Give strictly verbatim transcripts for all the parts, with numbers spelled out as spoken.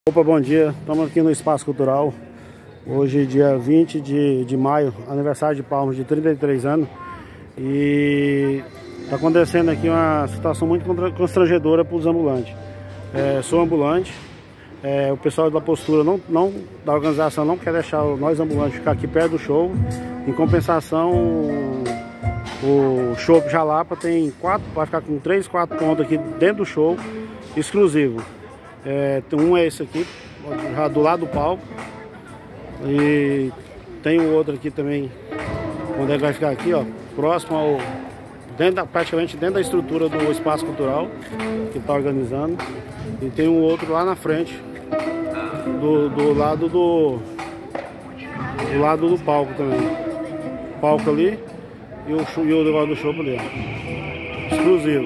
Opa, bom dia, estamos aqui no Espaço Cultural. Hoje dia vinte de, de maio, aniversário de Palmas de trinta e três anos. E está acontecendo aqui uma situação muito constrangedora para os ambulantes. É, sou ambulante, é, o pessoal da postura não, não, da organização não quer deixar nós ambulantes ficar aqui perto do show. Em compensação, o, o show Jalapa tem quatro, vai ficar com três, quatro pontos aqui dentro do show, exclusivo. É, um é esse aqui, já do lado do palco. E tem o outro aqui também, onde ele vai ficar aqui, ó, próximo ao, dentro da, praticamente dentro da estrutura do Espaço Cultural que está organizando. E tem um outro lá na frente, do, do lado do, do lado do palco também. O palco ali e o, e o negócio do show ali, ó, exclusivo.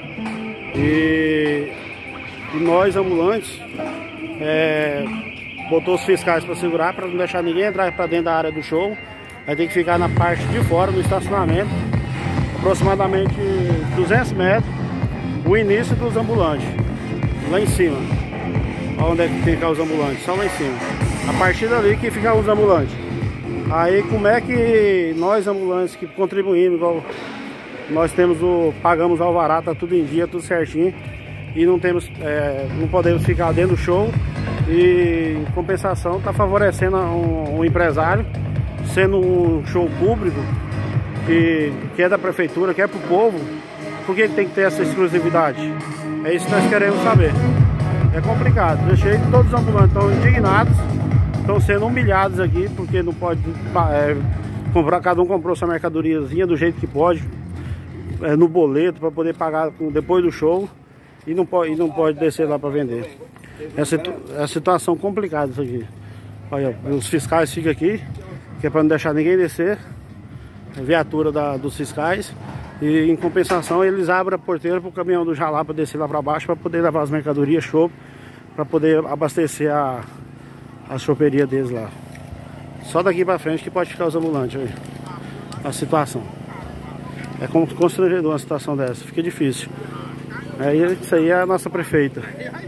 E E nós, ambulantes, é, botou os fiscais para segurar, para não deixar ninguém entrar para dentro da área do show. Vai ter que ficar na parte de fora, no estacionamento, aproximadamente duzentos metros, o início dos ambulantes, lá em cima. Onde é que tem que ficar os ambulantes? Só lá em cima. A partir dali que ficam os ambulantes. Aí como é que nós, ambulantes, que contribuímos, igual nós temos o, pagamos o alvará, tá tudo em dia, tudo certinho. E não temos, é, não podemos ficar dentro do show. E em compensação está favorecendo um, um empresário, sendo um show público que, que é da prefeitura, que é para o povo. Por que tem que ter essa exclusividade? É isso que nós queremos saber. É complicado. Deixei todos os ambulantes estão indignados, estão sendo humilhados aqui porque não pode é, comprar. Cada um comprou sua mercadoriazinha do jeito que pode, é, no boleto, para poder pagar depois do show. E não pode, e não pode descer lá para vender. É a situação complicada isso aqui. Olha, os fiscais ficam aqui, que é para não deixar ninguém descer. A viatura da, dos fiscais. E em compensação eles abrem a porteira para o caminhão do Jalapa descer lá para baixo, para poder levar as mercadorias, chopp, para poder abastecer a, a choperia deles lá. Só daqui para frente que pode ficar os ambulantes aí. A situação. É constrangedor uma situação dessa, fica difícil. É, isso aí é a nossa prefeita.